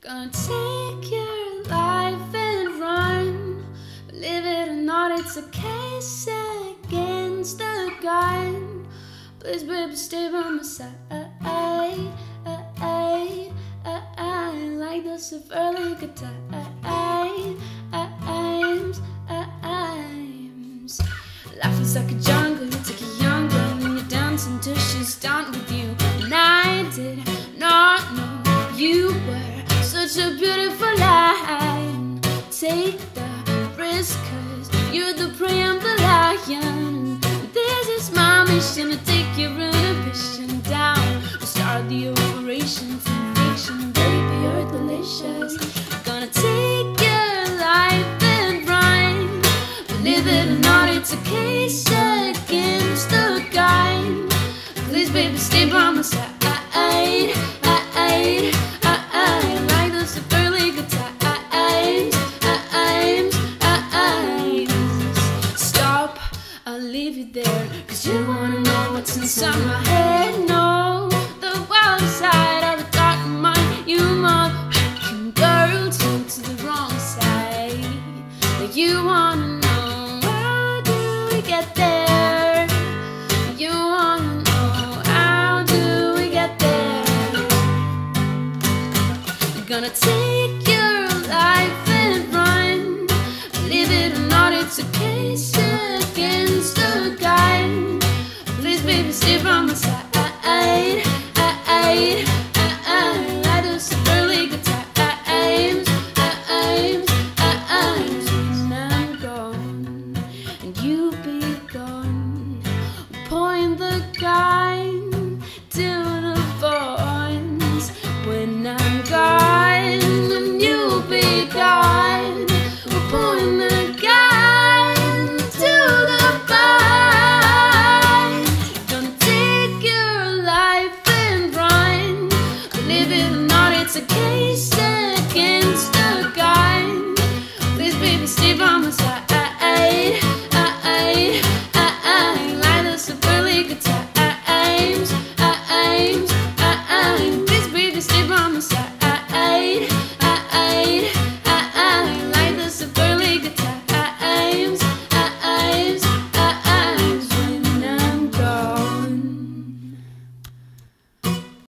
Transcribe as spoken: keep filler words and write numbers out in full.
Gonna take your life and run. Believe it or not, it's a case against the gun. Please, baby, stay by my side. I, I, I, I like the severely good times. Life is like a jungle, you take a young girl and you dance until she's done with you. And I did not know you were such a beautiful lion. Take the risk, cause you're the prey, I'm the lion. This is my mission, to take your inhibition down. To start the operation from fiction, baby, you're delicious. Gonna take your life and run. Believe it or not, it's a case against the gun. Please, baby, stay by my side. I, I, I, I like those severely good times. Stop, I'll leave you there, cause you wanna know what's inside my head. No, the wild side of a dark mind. You might girl, turn to the wrong side. But you wanna know, how do we get there? You wanna know, how do we get there? You're gonna take your life and run. Believe it or not, it's a case against the gun. Please, baby, stay by my side. I, I, I, I, I do some really good times. When I'm gone and you be gone, point the gun to the phones. When I'm gone and you be gone, point the gun to the phones. Gonna take your life and run. Believe it or not, it's a case against the gun. Please, baby, stay by my side.